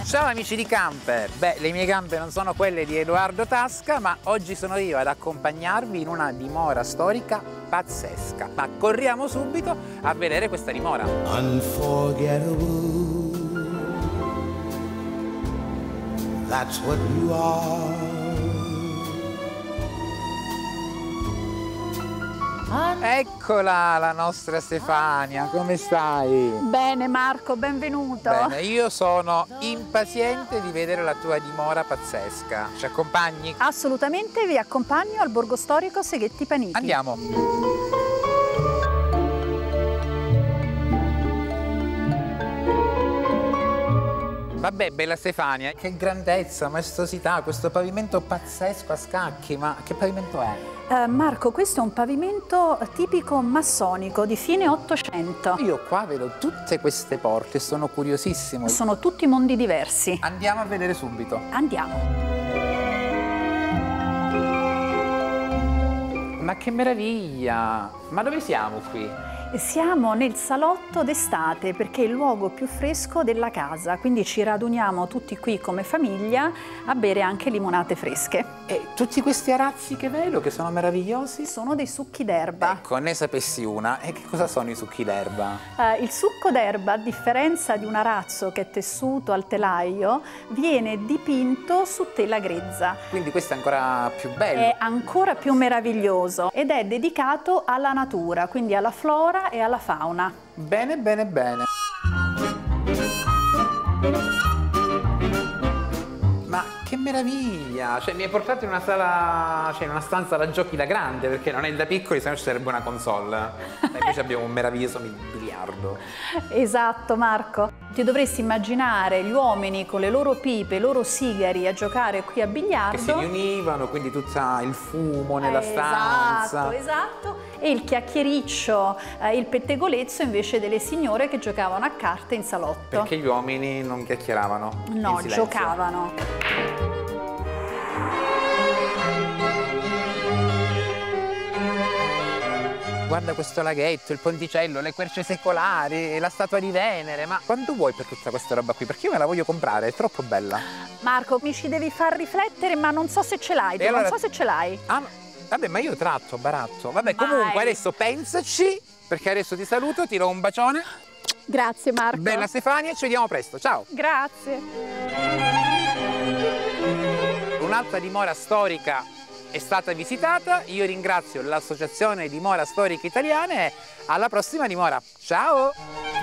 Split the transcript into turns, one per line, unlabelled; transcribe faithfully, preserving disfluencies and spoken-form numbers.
Ciao amici di camper! Beh, le mie gambe non sono quelle di Edoardo Tasca, ma oggi sono io ad accompagnarvi in una dimora storica pazzesca. Ma corriamo subito a vedere questa dimora.
Unforgettable, that's what you are.
Eccola la nostra Stefania, come stai?
Bene Marco, benvenuto.
Bene, io sono impaziente di vedere la tua dimora pazzesca. Ci accompagni?
Assolutamente, vi accompagno al borgo storico Seghetti Paniti.
Andiamo. Vabbè, bella Stefania, che grandezza, maestosità, questo pavimento pazzesco a scacchi, ma che pavimento è?
Eh, Marco, questo è un pavimento tipico massonico di fine Ottocento.
Io qua vedo tutte queste porte, sono curiosissimo.
Sono tutti mondi diversi.
Andiamo a vedere subito.
Andiamo.
Ma che meraviglia! Ma dove siamo qui?
Siamo nel salotto d'estate perché è il luogo più fresco della casa, quindi ci raduniamo tutti qui come famiglia a bere anche limonate fresche.
E tutti questi arazzi che vedo, che sono meravigliosi?
Sono dei succhi d'erba.
Ecco, ne sapessi una. E che cosa sono i succhi d'erba?
Eh, il succo d'erba, a differenza di un arazzo che è tessuto al telaio, viene dipinto su tela grezza.
Quindi questo è ancora più bello.
È ancora più meraviglioso ed è dedicato alla natura, quindi alla flora e alla fauna.
Bene, bene, bene. Ma che meraviglia! Cioè, mi hai portato in una sala, cioè in una stanza da giochi da grande, perché non è da piccoli, se no ci sarebbe una console. E invece abbiamo un meraviglioso biliardo.
Esatto, Marco. Ti dovresti immaginare gli uomini con le loro pipe, i loro sigari a giocare qui a biliardo.
Che si riunivano, quindi tutto il fumo nella
esatto,
stanza.
Esatto, esatto. E il chiacchiericcio, eh, il pettegolezzo invece delle signore che giocavano a carte in salotto.
Perché gli uomini non chiacchieravano?
No, giocavano.
Guarda questo laghetto, il ponticello, le querce secolari, la statua di Venere. Ma quanto vuoi per tutta questa roba qui? Perché io me la voglio comprare, è troppo bella.
Marco, mi ci devi far riflettere, ma non so se ce l'hai.
Allora...
Non so se ce l'hai.
Ah, vabbè, ma io tratto, baratto. Vabbè,
Vai.
Comunque adesso pensaci, perché adesso ti saluto, ti do un bacione.
Grazie Marco.
Bella Stefania, ci vediamo presto, ciao.
Grazie.
Un'altra dimora storica è stata visitata, io ringrazio l'Associazione Dimora Storiche Italiane e alla prossima dimora. Ciao!